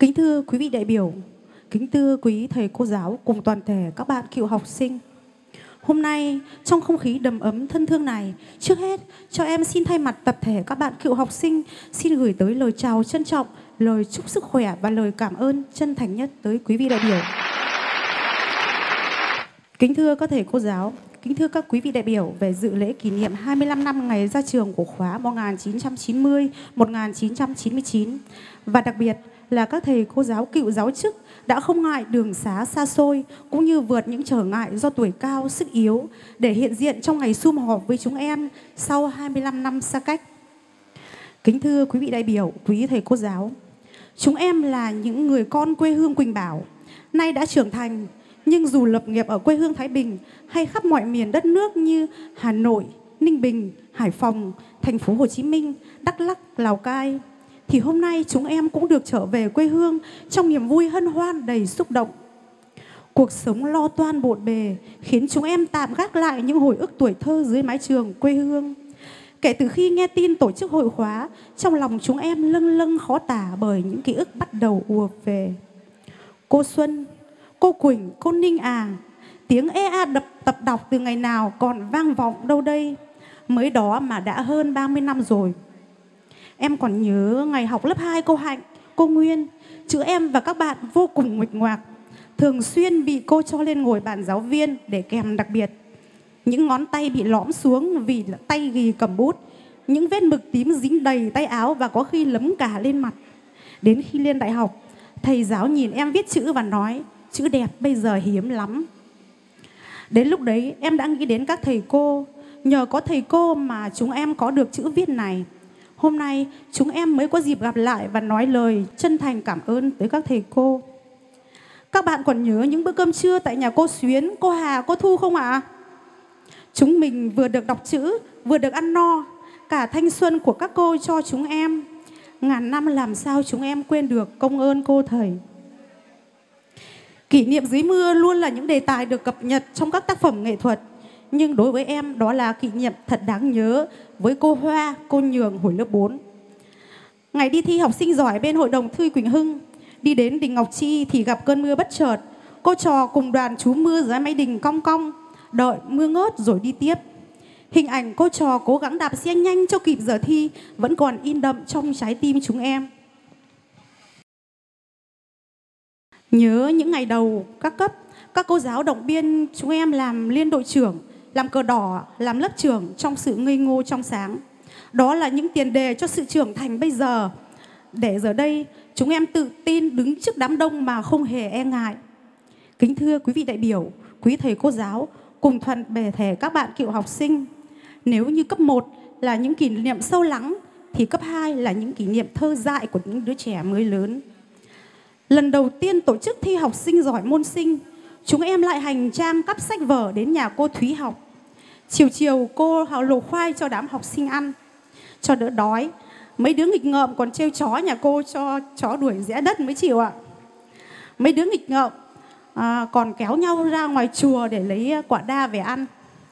Kính thưa quý vị đại biểu, kính thưa quý thầy cô giáo cùng toàn thể các bạn cựu học sinh. Hôm nay, trong không khí đầm ấm thân thương này, trước hết cho em xin thay mặt tập thể các bạn cựu học sinh xin gửi tới lời chào trân trọng, lời chúc sức khỏe và lời cảm ơn chân thành nhất tới quý vị đại biểu. Kính thưa các thầy cô giáo, kính thưa các quý vị đại biểu về dự lễ kỷ niệm 25 năm ngày ra trường của khóa 1990-1999 và đặc biệt là các thầy cô giáo cựu giáo chức đã không ngại đường xá xa xôi cũng như vượt những trở ngại do tuổi cao, sức yếu để hiện diện trong ngày sum họp với chúng em sau 25 năm xa cách. Kính thưa quý vị đại biểu, quý thầy cô giáo, chúng em là những người con quê hương Quỳnh Bảo, nay đã trưởng thành, nhưng dù lập nghiệp ở quê hương Thái Bình hay khắp mọi miền đất nước như Hà Nội, Ninh Bình, Hải Phòng, thành phố Hồ Chí Minh, Đắk Lắk, Lào Cai, thì hôm nay chúng em cũng được trở về quê hương trong niềm vui hân hoan đầy xúc động. Cuộc sống lo toan bộn bề khiến chúng em tạm gác lại những hồi ức tuổi thơ dưới mái trường quê hương. Kể từ khi nghe tin tổ chức hội khóa, trong lòng chúng em lâng lâng khó tả bởi những ký ức bắt đầu ùa về. Cô Xuân, cô Quỳnh, cô Ninh à, tiếng ea đập tập đọc từ ngày nào còn vang vọng đâu đây. Mới đó mà đã hơn 30 năm rồi. Em còn nhớ ngày học lớp 2 cô Hạnh, cô Nguyên, chữ em và các bạn vô cùng nguệch ngoạc. Thường xuyên bị cô cho lên ngồi bàn giáo viên để kèm đặc biệt. Những ngón tay bị lõm xuống vì tay ghi cầm bút. Những vết mực tím dính đầy tay áo và có khi lấm cả lên mặt. Đến khi lên đại học, thầy giáo nhìn em viết chữ và nói, chữ đẹp bây giờ hiếm lắm. Đến lúc đấy em đã nghĩ đến các thầy cô. Nhờ có thầy cô mà chúng em có được chữ viết này. Hôm nay chúng em mới có dịp gặp lại và nói lời chân thành cảm ơn tới các thầy cô. Các bạn còn nhớ những bữa cơm trưa tại nhà cô Xuyến, cô Hà, cô Thu không ạ? Chúng mình vừa được đọc chữ, vừa được ăn no. Cả thanh xuân của các cô cho chúng em. Ngàn năm làm sao chúng em quên được công ơn cô thầy. Kỷ niệm dưới mưa luôn là những đề tài được cập nhật trong các tác phẩm nghệ thuật. Nhưng đối với em đó là kỷ niệm thật đáng nhớ với cô Hoa, cô Nhường hồi lớp 4. Ngày đi thi học sinh giỏi bên hội đồng Thư Quỳnh Hưng, đi đến đình Ngọc Chi thì gặp cơn mưa bất chợt. Cô trò cùng đoàn trú mưa dưới mái đình cong cong, đợi mưa ngớt rồi đi tiếp. Hình ảnh cô trò cố gắng đạp xe nhanh cho kịp giờ thi vẫn còn in đậm trong trái tim chúng em. Nhớ những ngày đầu các cấp, các cô giáo động viên chúng em làm liên đội trưởng, làm cờ đỏ, làm lớp trưởng trong sự ngây ngô trong sáng. Đó là những tiền đề cho sự trưởng thành bây giờ. Để giờ đây, chúng em tự tin đứng trước đám đông mà không hề e ngại. Kính thưa quý vị đại biểu, quý thầy cô giáo, cùng toàn thể các bạn cựu học sinh. Nếu như cấp 1 là những kỷ niệm sâu lắng, thì cấp 2 là những kỷ niệm thơ dại của những đứa trẻ mới lớn. Lần đầu tiên tổ chức thi học sinh giỏi môn sinh, chúng em lại hành trang cắp sách vở đến nhà cô Thúy học. Chiều chiều cô luộc khoai cho đám học sinh ăn. Cho đỡ đói, mấy đứa nghịch ngợm còn trêu chó nhà cô cho chó đuổi rẽ đất mới chịu ạ. Mấy đứa nghịch ngợm còn kéo nhau ra ngoài chùa để lấy quả đa về ăn.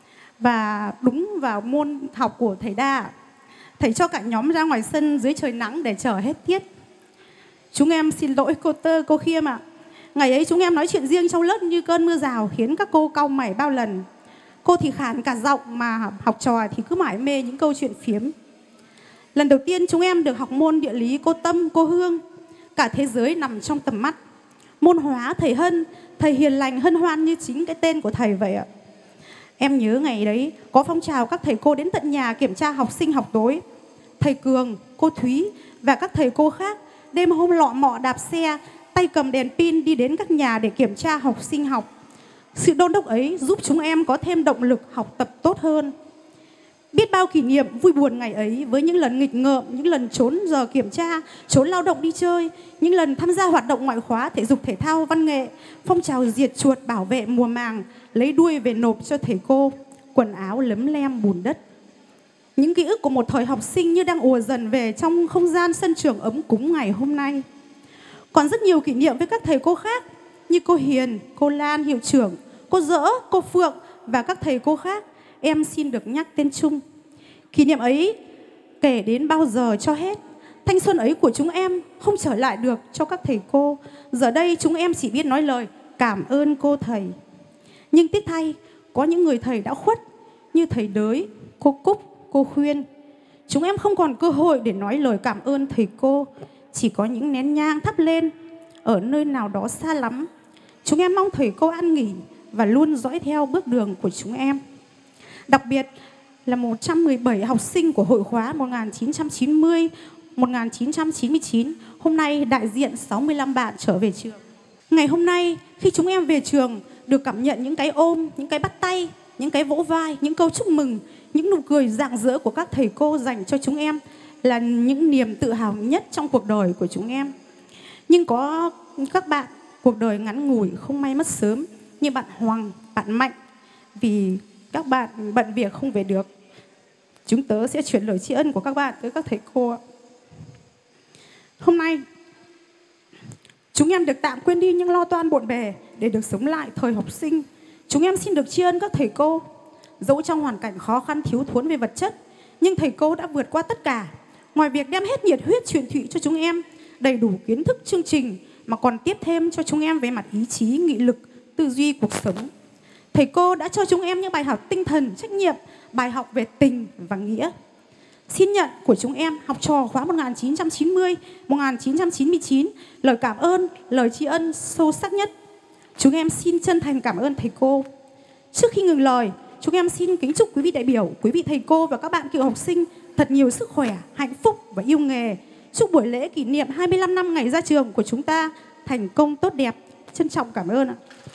Và đúng vào môn học của thầy Đa, thầy cho cả nhóm ra ngoài sân dưới trời nắng để chờ hết tiết. Chúng em xin lỗi cô Tơ, cô Khiêm ạ. Ngày ấy chúng em nói chuyện riêng trong lớp như cơn mưa rào khiến các cô cau mày bao lần. Cô thì khản cả giọng mà học trò thì cứ mải mê những câu chuyện phiếm. Lần đầu tiên chúng em được học môn địa lý cô Tâm, cô Hương. Cả thế giới nằm trong tầm mắt. Môn hóa thầy Hân, thầy hiền lành hân hoan như chính cái tên của thầy vậy ạ. Em nhớ ngày đấy có phong trào các thầy cô đến tận nhà kiểm tra học sinh học tối. Thầy Cường, cô Thúy và các thầy cô khác đêm hôm lọ mọ đạp xe, tay cầm đèn pin đi đến các nhà để kiểm tra học sinh học. Sự đôn đốc ấy giúp chúng em có thêm động lực học tập tốt hơn. Biết bao kỷ niệm vui buồn ngày ấy với những lần nghịch ngợm, những lần trốn giờ kiểm tra, trốn lao động đi chơi, những lần tham gia hoạt động ngoại khóa, thể dục thể thao, văn nghệ, phong trào diệt chuột bảo vệ mùa màng, lấy đuôi về nộp cho thầy cô, quần áo lấm lem bùn đất. Những ký ức của một thời học sinh như đang ùa dần về trong không gian sân trường ấm cúng ngày hôm nay. Còn rất nhiều kỷ niệm với các thầy cô khác như cô Hiền, cô Lan, hiệu trưởng, cô Dỡ, cô Phượng và các thầy cô khác. Em xin được nhắc tên chung. Kỷ niệm ấy kể đến bao giờ cho hết. Thanh xuân ấy của chúng em không trở lại được cho các thầy cô. Giờ đây chúng em chỉ biết nói lời cảm ơn cô thầy. Nhưng tiếc thay, có những người thầy đã khuất như thầy Đới, cô Cúc, cô Khuyên. Chúng em không còn cơ hội để nói lời cảm ơn thầy cô, chỉ có những nén nhang thắp lên ở nơi nào đó xa lắm. Chúng em mong thầy cô an nghỉ và luôn dõi theo bước đường của chúng em. Đặc biệt là 117 học sinh của hội khóa 1990-1999 hôm nay đại diện 65 bạn trở về trường. Ngày hôm nay khi chúng em về trường được cảm nhận những cái ôm, những cái bắt tay, những cái vỗ vai, những câu chúc mừng, những nụ cười rạng rỡ của các thầy cô dành cho chúng em là những niềm tự hào nhất trong cuộc đời của chúng em. Nhưng có các bạn cuộc đời ngắn ngủi không may mất sớm, như bạn Hoàng, bạn Mạnh, vì các bạn bận việc không về được. Chúng tớ sẽ chuyển lời tri ân của các bạn tới các thầy cô. Hôm nay chúng em được tạm quên đi những lo toan bộn bề để được sống lại thời học sinh. Chúng em xin được tri ân các thầy cô. Dẫu trong hoàn cảnh khó khăn thiếu thốn về vật chất, nhưng thầy cô đã vượt qua tất cả. Ngoài việc đem hết nhiệt huyết truyền thụ cho chúng em đầy đủ kiến thức chương trình, mà còn tiếp thêm cho chúng em về mặt ý chí, nghị lực, tư duy cuộc sống. Thầy cô đã cho chúng em những bài học tinh thần, trách nhiệm, bài học về tình và nghĩa. Xin nhận của chúng em học trò khóa 1990-1999 lời cảm ơn, lời tri ân sâu sắc nhất. Chúng em xin chân thành cảm ơn thầy cô. Trước khi ngừng lời, chúng em xin kính chúc quý vị đại biểu, quý vị thầy cô và các bạn cựu học sinh thật nhiều sức khỏe, hạnh phúc và yêu nghề. Chúc buổi lễ kỷ niệm 25 năm ngày ra trường của chúng ta thành công tốt đẹp. Trân trọng cảm ơn ạ.